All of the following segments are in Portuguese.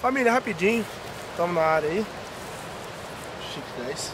Família, rapidinho. Estamos na área aí. Chique 10.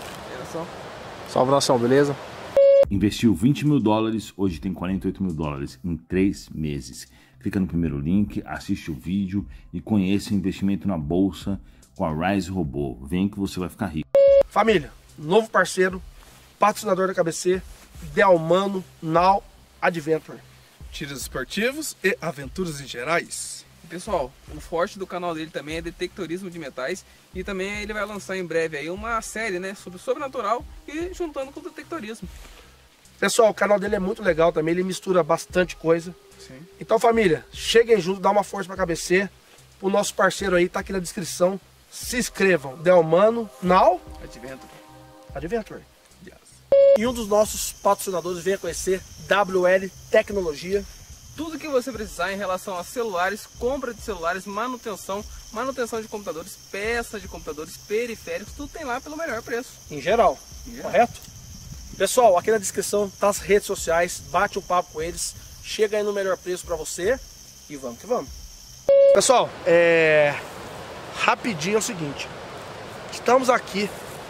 Salve, nação, beleza? Investiu 20 mil dólares, hoje tem 48 mil dólares em 3 meses. Clica no primeiro link, assiste o vídeo e conheça o investimento na bolsa com a Rise Robô. Vem que você vai ficar rico. Família, novo parceiro, patrocinador da KBC, Delmano Now Adventure. Tiros esportivos e aventuras em gerais. Pessoal, o forte do canal dele também é detectorismo de metais e também ele vai lançar em breve aí uma série, né, sobre o sobrenatural e juntando com o detectorismo. Pessoal, o canal dele é muito legal também, ele mistura bastante coisa. Sim. Então, família, cheguem junto, dá uma força pra KBC. O nosso parceiro aí tá aqui na descrição. Se inscrevam, Delmano Now Adventure. Yes. E um dos nossos patrocinadores, venha conhecer WL Tecnologia. Tudo que você precisar em relação a celulares, compra de celulares, manutenção de computadores, peças de computadores, periféricos, tudo tem lá pelo melhor preço. Em geral, correto? Pessoal, aqui na descrição tá as redes sociais, bate um papo com eles, chega aí no melhor preço pra você e vamos que vamos. Pessoal, rapidinho é o seguinte, estamos aqui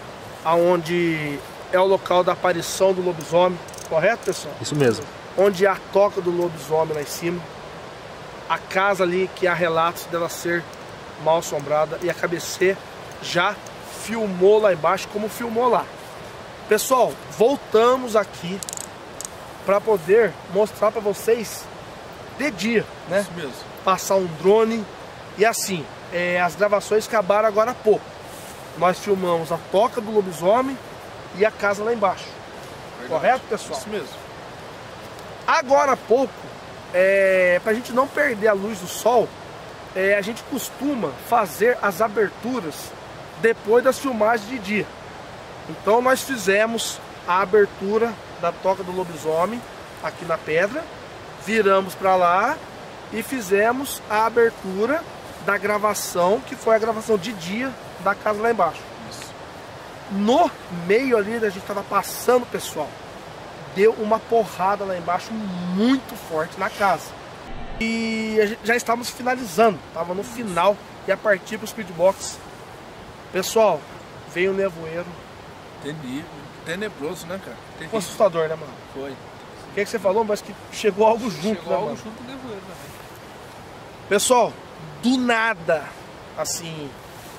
aonde é o local da aparição do lobisomem, correto, pessoal? Isso mesmo. Onde há a toca do lobisomem lá em cima, a casa ali que há relatos dela ser mal assombrada e a KBC já filmou lá embaixo como filmou lá. Pessoal, voltamos aqui para poder mostrar para vocês de dia, né? Isso mesmo. Passar um drone e assim, as gravações acabaram agora há pouco. Nós filmamos a toca do lobisomem e a casa lá embaixo. Verdade. Correto, pessoal? Isso mesmo. Agora há pouco, para a gente não perder a luz do sol, a gente costuma fazer as aberturas depois das filmagens de dia. Então nós fizemos a abertura da toca do lobisomem aqui na pedra, viramos para lá e fizemos a abertura da gravação, que foi a gravação de dia da casa lá embaixo. Isso. No meio ali, a gente estava passando, pessoal, deu uma porrada lá embaixo muito forte na casa. E já estávamos finalizando, estava no final, e a partir para o speedbox. Pessoal, veio o nevoeiro. Tenebroso, né, cara? Foi assustador, né, mano? Foi. O que você falou? Mas que chegou algo junto, Chegou né, algo mano? junto do nevoeiro também. Pessoal, do nada, assim,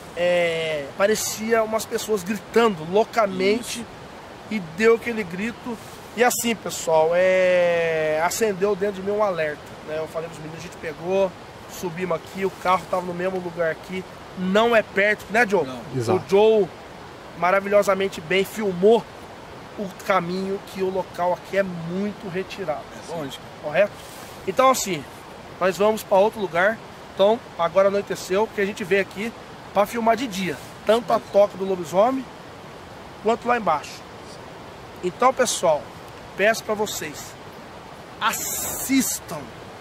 parecia umas pessoas gritando loucamente. Isso. E deu aquele grito. E assim, pessoal, acendeu dentro de mim um alerta, né? Eu falei pros meninos, a gente pegou, subimos aqui, o carro estava no mesmo lugar aqui, não é perto, né, Joe? Não. Exato. O Joe maravilhosamente bem filmou o caminho, que o local aqui é muito retirado. É longe. Correto? Então assim, nós vamos para outro lugar. Então agora anoiteceu, que a gente veio aqui para filmar de dia, tanto a toca do lobisomem quanto lá embaixo. Então, pessoal, peço para vocês, assistam.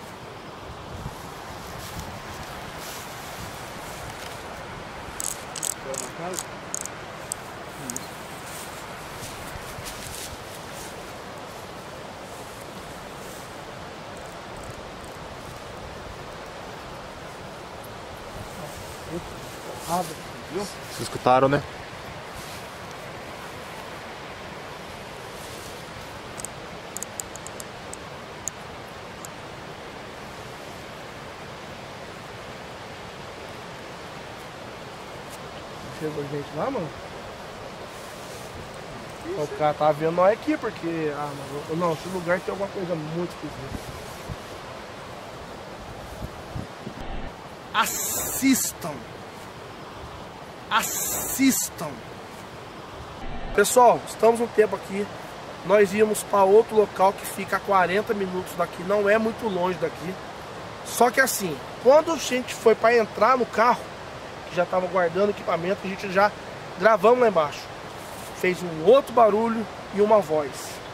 Vocês escutaram, né? Chegou gente lá, mano? O cara tá vendo nós aqui, porque... Ah, mano, não, esse lugar tem alguma coisa muito esquisita. Assistam. Assistam. Pessoal, estamos um tempo aqui. Nós íamos para outro local que fica a 40 minutos daqui. Não é muito longe daqui. Só que assim, quando a gente foi para entrar no carro, que já estava guardando equipamento, a gente já gravamos lá embaixo. Fez um outro barulho e uma voz.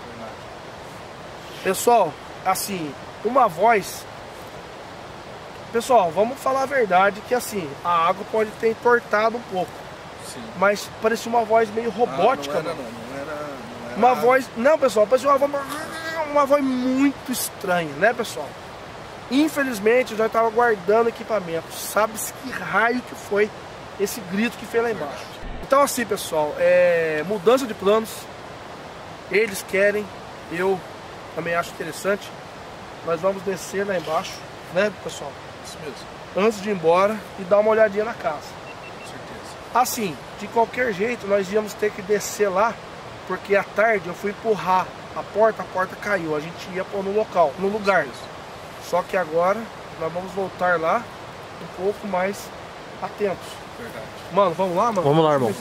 Pessoal, assim, uma voz... Pessoal, vamos falar a verdade, que assim, a água pode ter entortado um pouco. Sim. Mas parecia uma voz meio robótica, não era, mano. não era Uma voz... Não, pessoal, parecia uma voz muito estranha, né, pessoal? Infelizmente, nós estávamos guardando equipamento. Sabe-se que raio que foi esse grito que fez lá embaixo. Então assim, pessoal, mudança de planos. Eles querem, eu também acho interessante. Nós vamos descer lá embaixo, né, pessoal? Isso mesmo. Antes de ir embora e dar uma olhadinha na casa. Com certeza. Assim, de qualquer jeito, nós íamos ter que descer lá, porque à tarde eu fui empurrar a porta caiu. A gente ia pôr no local, no lugar. Só que agora nós vamos voltar lá um pouco mais atentos. Verdade. Mano, vamos lá, mano? Vamos lá, irmão.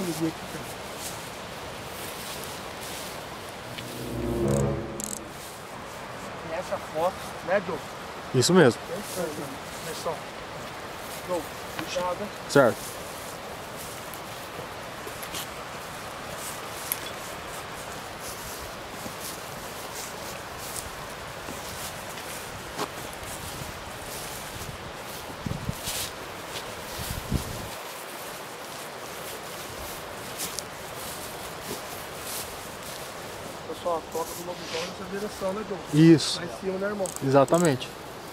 Essa foto, né, Joe? Isso mesmo. Atenção. Joe, puxada. Certo. Pessoal, a toca do lobisomem nessa direção, né, Joe? Isso. Lá em cima, né, irmão? Exatamente.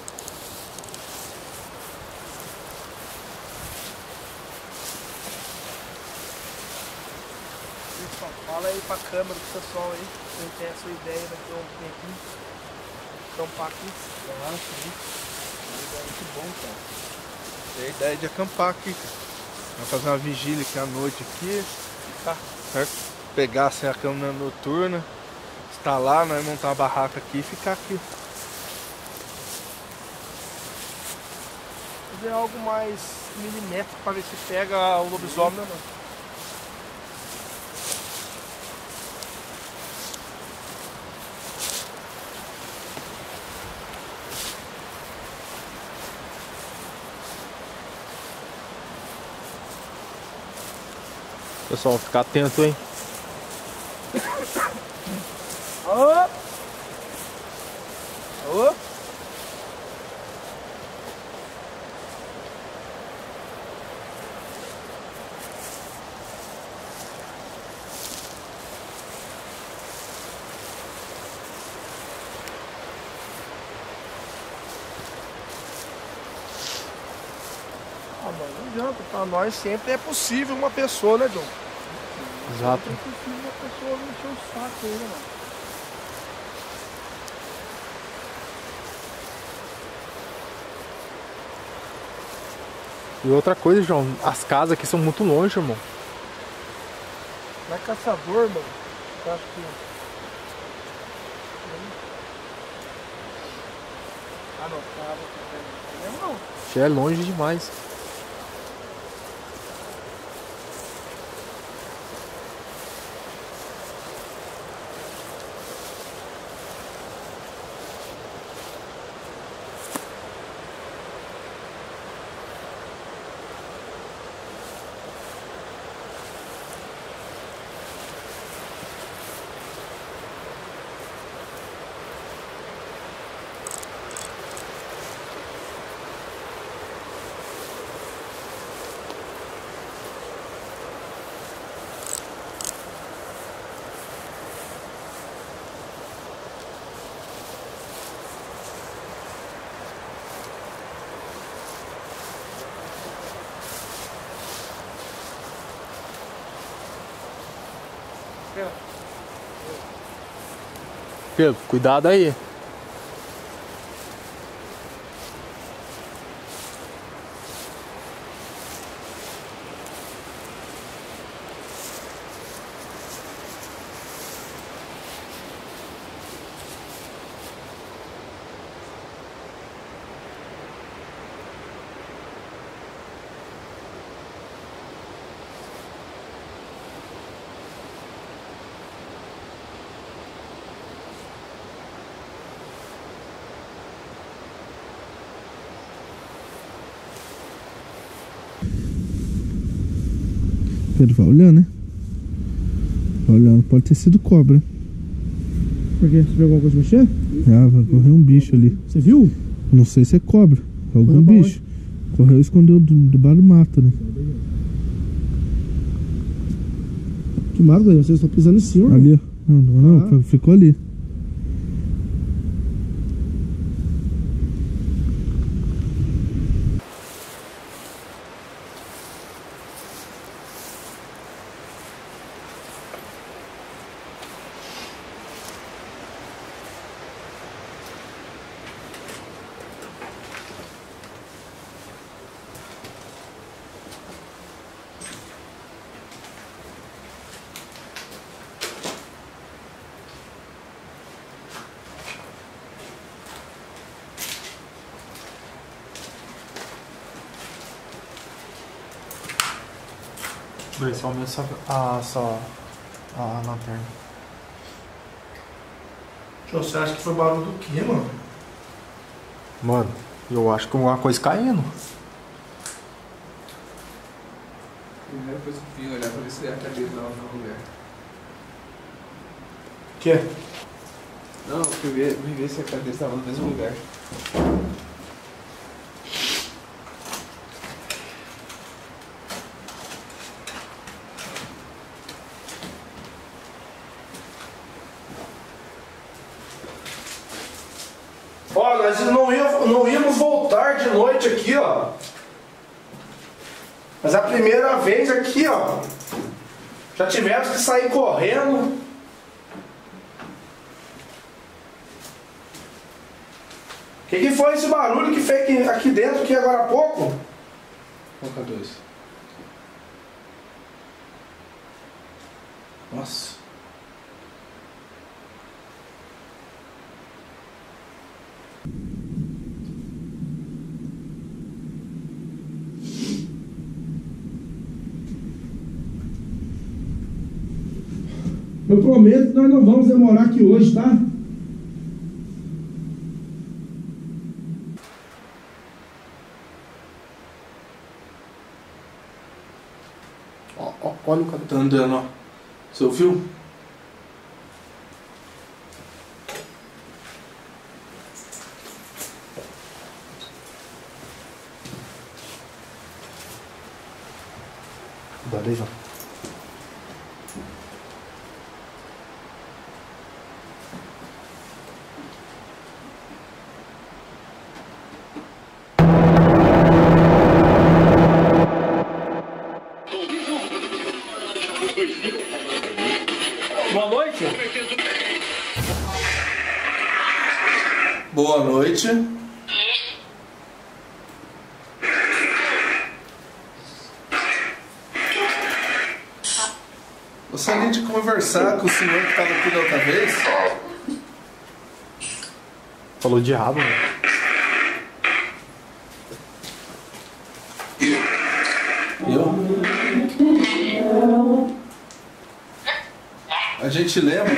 Pessoal, fala aí pra câmera do pessoal aí. Quem tem essa ideia daqui a um tempinho. Acampar aqui. Ah, sim. Muito bom, cara. Tem a ideia de acampar aqui, cara. Vamos fazer uma vigília aqui à noite aqui. Tá. Certo? Pegar assim, a câmera noturna. Instalar, nós montar uma barraca aqui e ficar aqui. Fazer algo mais milimétrico para ver se pega o lobisomem, né, mano? Pessoal, ficar atento, hein? Ô! Ô! Ah, mano, não adianta. Pra nós sempre é possível uma pessoa, né, John? Exato. Sempre é possível uma pessoa não encher o saco aí, né, mano? E outra coisa, João, as casas aqui são muito longe, irmão. Não é caçador, mano. Eu acho que... Ah, não, cara, não. Já é longe demais. Pedro, cuidado aí. Pedro vai olhando, né? Vai olhando, pode ter sido cobra. Por quê? Você viu alguma coisa mexer? Ah, vai correr um bicho ali. Você viu? Não sei se é cobra, é algum Correu pra bicho. Correu e escondeu debaixo do mato, né? Que mato, Daniel? Vocês estão pisando em cima. Ali, ó. Não, ficou ali. Principalmente a lanterna. Você acha que foi barulho do quê, mano? Mano, eu acho que alguma coisa caindo. Primeira coisa que eu vim olhar pra ver se a cadeira tava no lugar. Que? Não, eu vim ver se a cadeira estava no mesmo lugar. Ó, nós não íamos voltar de noite aqui, ó. Mas a primeira vez aqui, ó, já tivemos que sair correndo. O que foi esse barulho que fez aqui dentro, aqui agora há pouco? Coloca 2. Nossa. Eu prometo que nós não vamos demorar aqui hoje, tá? Ó, olha o cabelo. Tá andando, ó. Você ouviu? Beleza. Boa noite. Boa noite. Gostaria de conversar com o senhor que estava aqui da outra vez. Falou de rabo, né? A gente lembra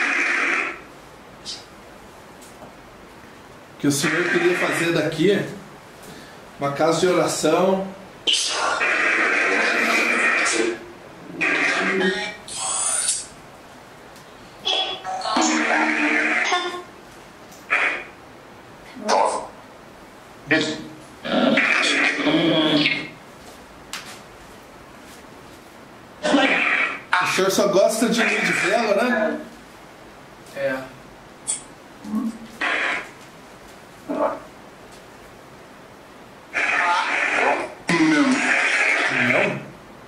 que o senhor queria fazer daqui uma casa de oração. O senhor só gosta de luz de vela, né? É. Não.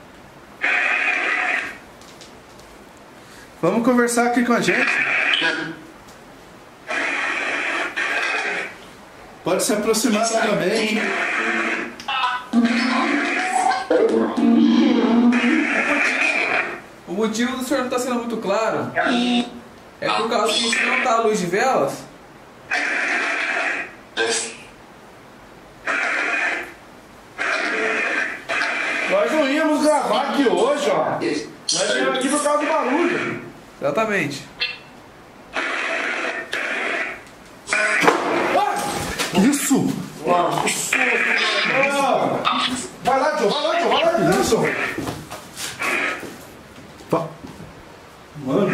Vamos conversar aqui com a gente. Pode se aproximar novamente. O motivo do senhor não está sendo muito claro é por causa que se não tá a luz de velas. Nós não íamos gravar aqui hoje, ó. Nós viemos aqui por causa do barulho. Exatamente. Isso! Vai lá, Joe, vai lá, Joe, vai lá dentro, Joe. Mano.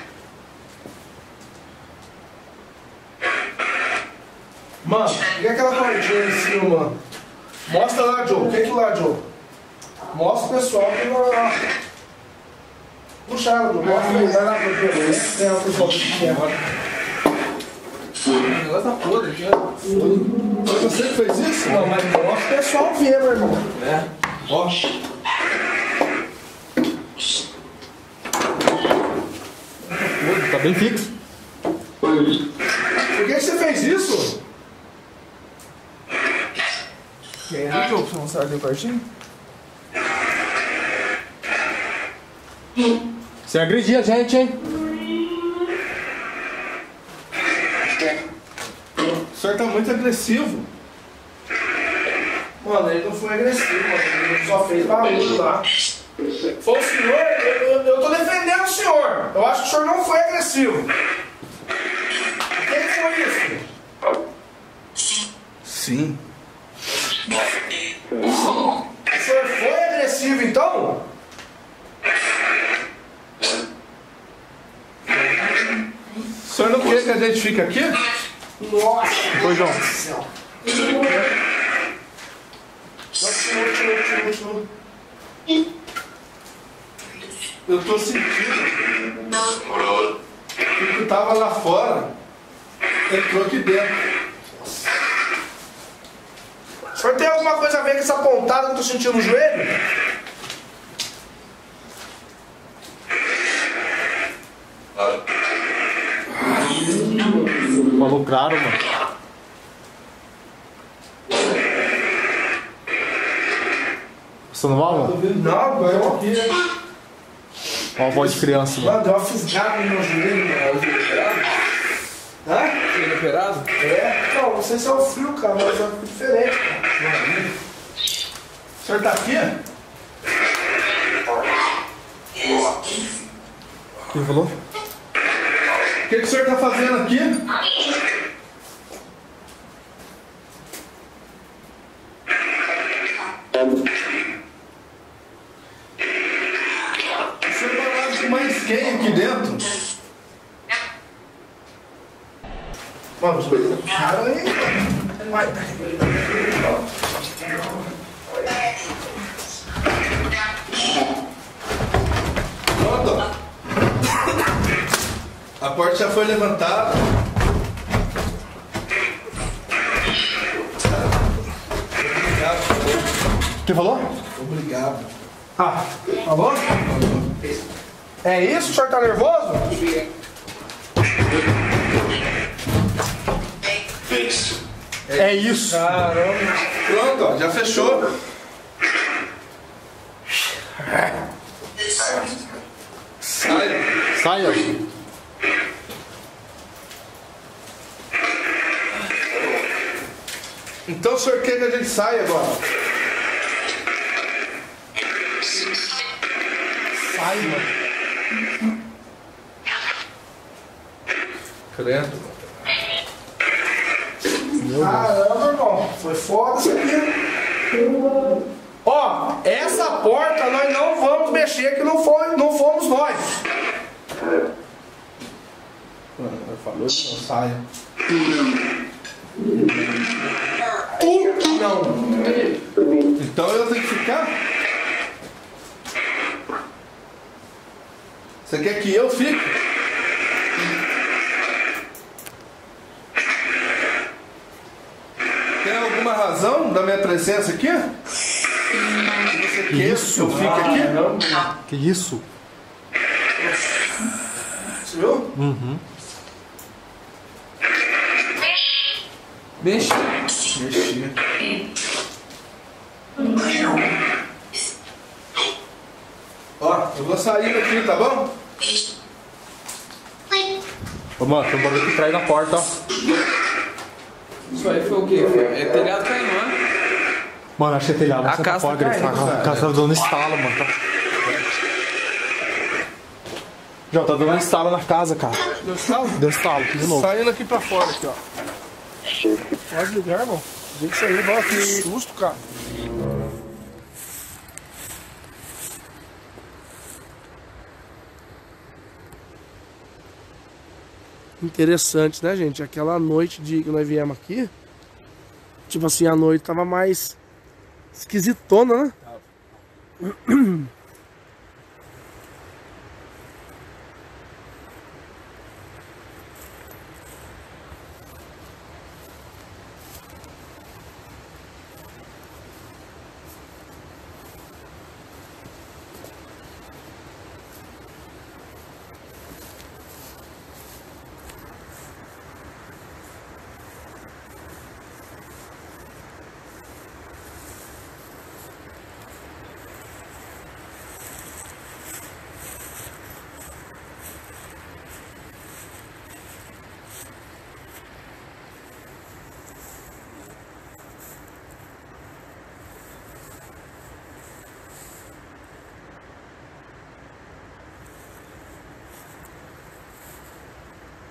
Mano, liga aquela portinha em cima, mano. Mostra lá, Joe. O que é aquilo lá, Joe? Mostra o pessoal que vai. Puxa ela, Joe. Mostra aí, vai lá pro Joe. Tem o pessoal que quer. O negócio tá podre aqui, ó. Foi você que fez isso? Não, mas mostra o pessoal ver, meu irmão. É. Ó. Tá bem fixo. Por que você fez isso? Quem é o jogo? Você mostrar ali pertinho? Você agredia a gente, hein? O senhor tá muito agressivo. Mano, ele não foi agressivo, mano. Ele só fez barulho lá. Foi o senhor, eu tô defendendo o senhor. Eu acho que o senhor não foi agressivo. Quem foi isso? Sim. O senhor foi agressivo então? O senhor não quer que a gente fique aqui? Nossa! Oi, João. Continua. Eu tô sentindo que tava lá fora, entrou aqui dentro. O senhor tem alguma coisa a ver com essa pontada que eu tô sentindo no joelho? Malucraram, mano. Passando mal, mano? Não, eu aqui. Ó a voz de criança, mano. Mano, deu uma fisgada no meu joelho, mano. Hã? Ele operado? É? Não sei se é o frio, cara, mas é diferente, cara. O senhor tá aqui? Quem falou? O que o senhor tá fazendo aqui? O senhor tá lá com mais quem aqui dentro? Vamos, cara aí. Vai. Pronto. A porta já foi levantada. Quem falou? Obrigado. Ah, alô? É isso? O senhor tá nervoso? É isso. Caramba. Pronto, ó, já fechou. Sai. Saia. Então o senhor quer que a gente saia agora? Sai, mano. Credo. Caramba, irmão. Foi foda isso aqui. Ó, essa porta nós não vamos mexer, que não fomos nós. Eu falou que não saia. Tu não. Então eu tenho que ficar? Você quer que eu fique? Tem alguma razão da minha presença aqui? Você quer que eu fique aqui? Que isso? Você viu? Uhum. Mexe. Mexi. Ó, eu vou sair daqui, tá bom? Ô, mano, tem um barulho que traz na porta, ó. Isso aí foi o quê? É telhado caindo, né? Mano, achei telhado. A casa tá caindo, A casa tá dando estalo, mano. Tá... João, tá dando estalo na casa, cara. Deu estalo? Deu estalo, de novo. Saindo aqui pra fora, aqui, ó. Pode ligar, irmão. Diga isso aí, vai, que susto, cara. Interessante, né, gente? Aquela noite que nós viemos aqui, tipo assim, a noite tava mais esquisitona, né?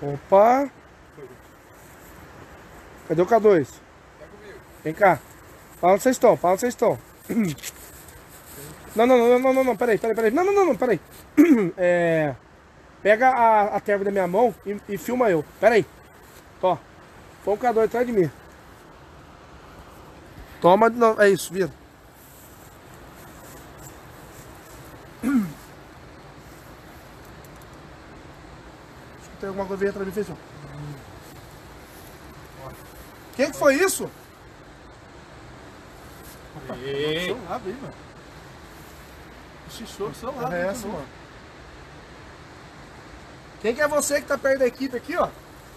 Opa. Cadê o K2? Vem cá. Para onde vocês estão? Para onde vocês estão? Não, peraí. Não, peraí. Pega a terra da minha mão e filma eu. Peraí. Ó. Põe o K2 atrás de mim. Toma, não, é isso, vira. Tem alguma coisa atrás de mim, fez isso. Quem que foi isso? Ei. Do seu lado aí, mano. Xixô do seu lado. É essa, mano. Quem que é você que tá perto da equipe aqui, ó?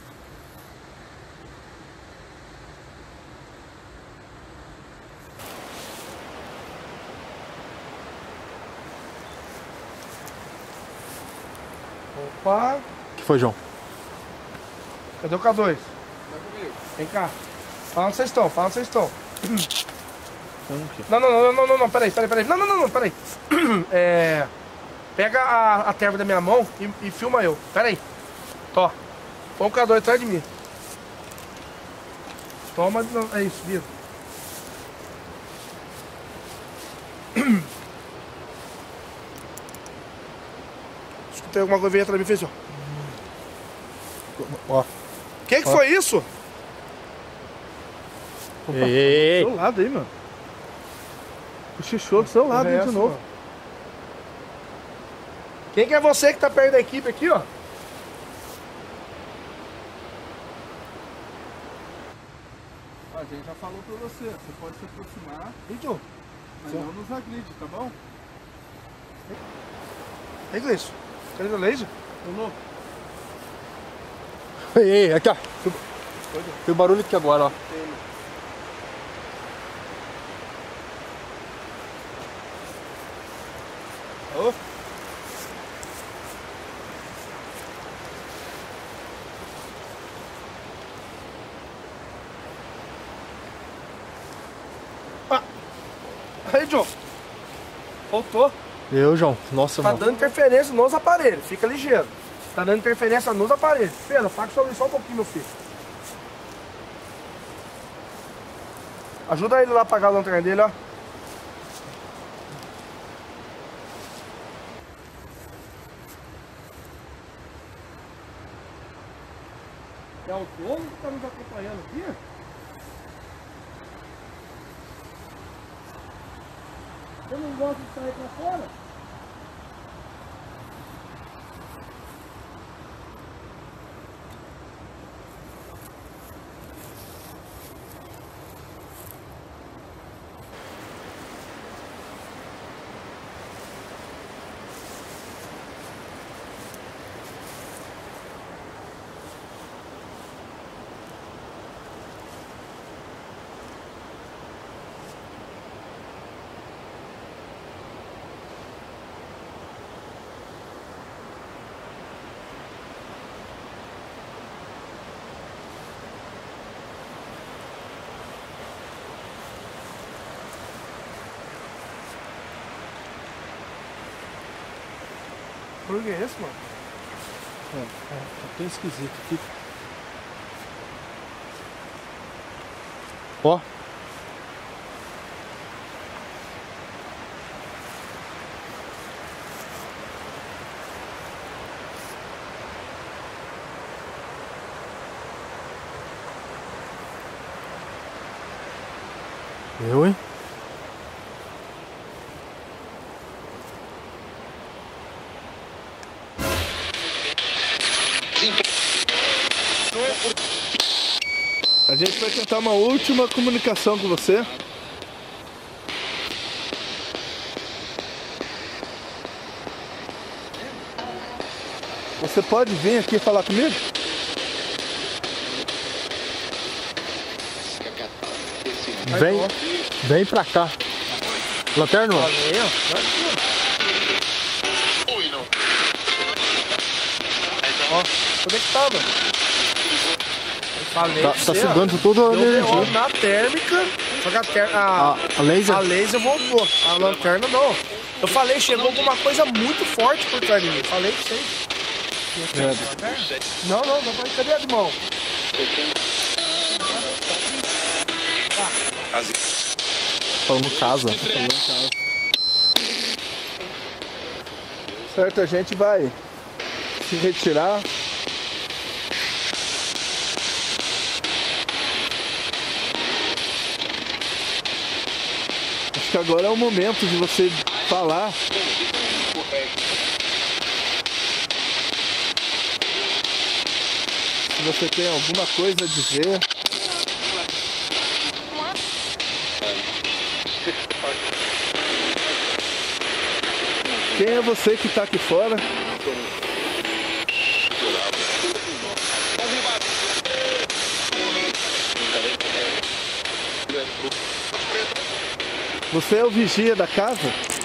Opa. O que foi, João? Cadê o K2? Vem cá. Para onde vocês estão? Para onde vocês estão? Não, peraí. Não, peraí. Pega a terra da minha mão e filma eu. Peraí. Ó. Põe o K2 atrás de mim. Toma, não, é isso, vira. Escutei alguma coisa atrás de mim, fez ó. Ó. Quem que foi isso? Ei. Do seu lado aí, mano. Cochichou do seu lado aí de novo. Mano. Quem que é você que tá perto da equipe aqui, ó? A gente já falou pra você. Você pode se aproximar, Então. mas não nos agride, tá bom? É inglês. Cadê o laser? Ô, louco. Ei, aqui, ó. Tem o barulho aqui agora, ó. Ô. Ah. Aí, John. Voltou. Eu, João. Nossa, Tá mano. dando interferência nos aparelhos. Fica ligeiro. Tá dando interferência nos aparelhos. Pedro, apaga só um pouquinho, meu filho. Ajuda ele lá a apagar a lanterna dele, ó. É o dono que tá nos acompanhando aqui? Você não gosta de sair pra fora? Por que é esse, mano? Tá bem esquisito aqui. Ó. Eu, hein? A gente vai tentar uma última comunicação com você. Você pode vir aqui falar comigo? Vem pra cá. Lanterna? Valeu. Ó, conectado. Falei Tá sugando tudo a energia. Na térmica, só que A laser? a laser voltou. A lanterna não. Eu falei, chegou alguma coisa muito forte por trás de mim. Falei que sei. Não, vai. Cadê a de mão? Falando casa. Certo, a gente vai se retirar. Acho que agora é o momento de você falar. Se você tem alguma coisa a dizer. Quem é você que está aqui fora? Você é o vigia da casa?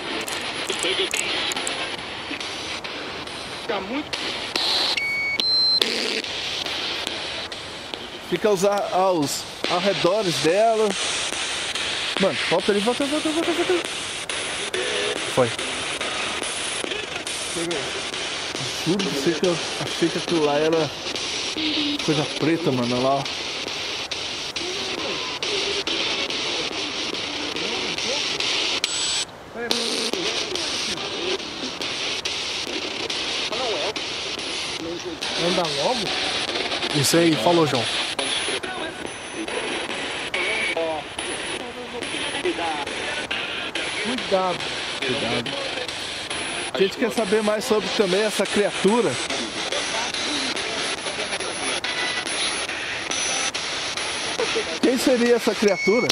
Fica aos arredores dela. Mano, volta ali, volta. Foi. Juro pra você que eu achei que aquilo lá era coisa preta, mano, olha lá, ó. Anda logo? Isso aí, falou, João. Cuidado. A gente quer saber mais sobre também essa criatura. Quem seria essa criatura?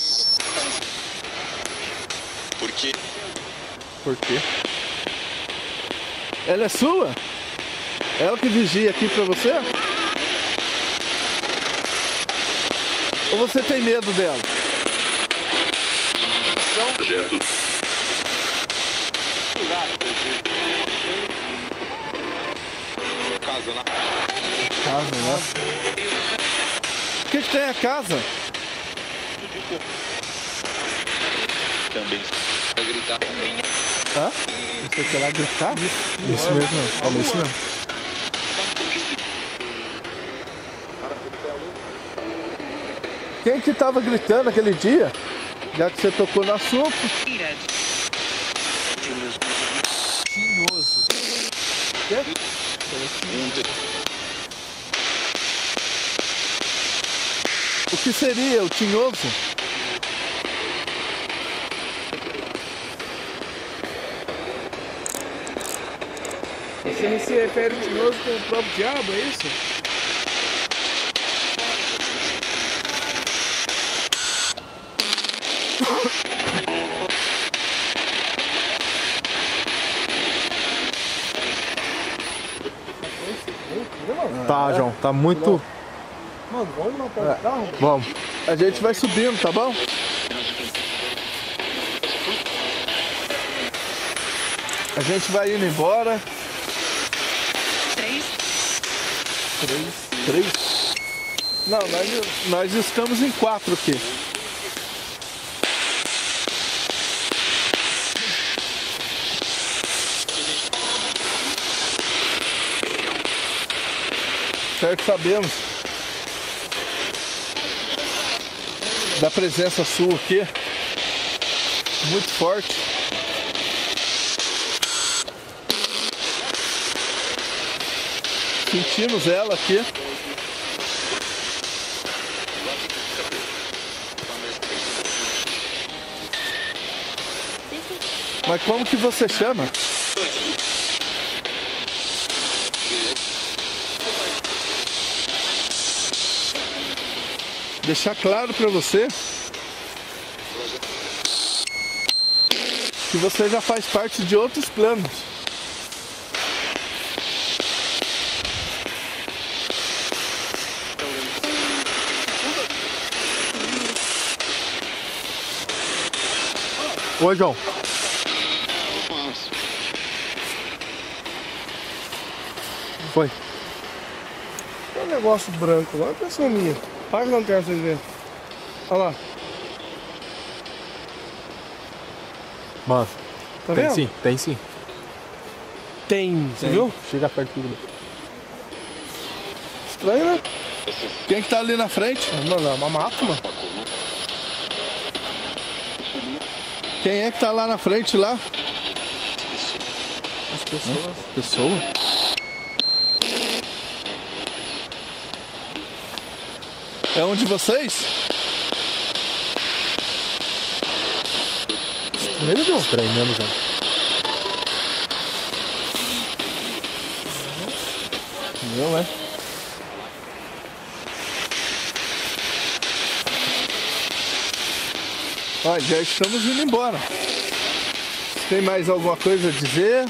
Por quê? Por quê? Ela é sua? Ela que vigia aqui pra você? Ou você tem medo dela? Casa, né? O que tem a casa? Também vai gritar. Hã? Você quer lá gritar? Isso mesmo, falou isso mesmo. Quem que tava gritando aquele dia? Já que você tocou no assunto. Tinhoso. Quê? O que seria o tinhoso? Você se refere ao tinhoso com o próprio diabo, é isso? Tá, João, tá muito... Mano, vamos na porta do carro? Vamos. A gente vai subindo, tá bom? A gente vai indo embora. Três? Não, nós estamos em 4 aqui. Certo, sabemos da presença sua aqui, muito forte. Sentimos ela aqui. Mas como que você chama? Deixar claro para você que você já faz parte de outros planos. Oi, João. Foi. Tem um negócio branco lá, pessoa minha. Paga a lanterna pra vocês verem. Olha lá. Mano, Tá tem vendo? sim, tem sim. Tem, você viu? Chega perto do... estranho, né? Quem que tá ali na frente? Mano, é uma mata, mano. Quem é que tá lá na frente lá? As pessoas. Pessoa? É um de vocês? Estranho, João. Estranho mesmo, João. Não é? Ó, já estamos indo embora. Tem mais alguma coisa a dizer?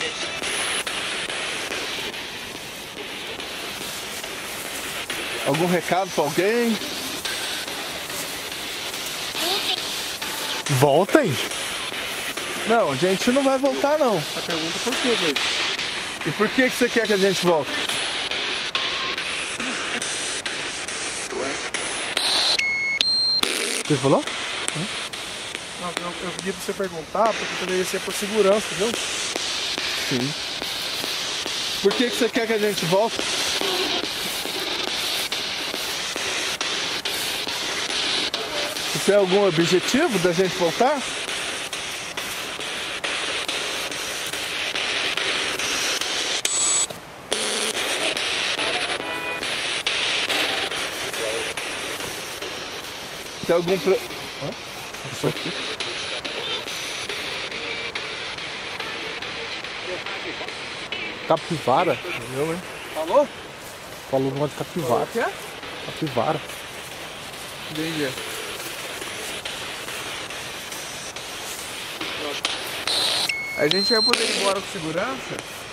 Algum recado pra alguém? Voltem? Não, a gente não vai voltar não. A pergunta é por quê, velho? E por que você quer que a gente volte? Você falou? Não, eu pedi pra você perguntar, porque poderia ser por segurança, entendeu? Sim. Por que você quer que a gente volte? Você tem algum objetivo da gente voltar? Tem algum... Isso aqui. Capivara? Eu, hein? Falou? Falou o nome de capivara. O que é? Capivara. Entendi. A gente vai poder ir embora com segurança?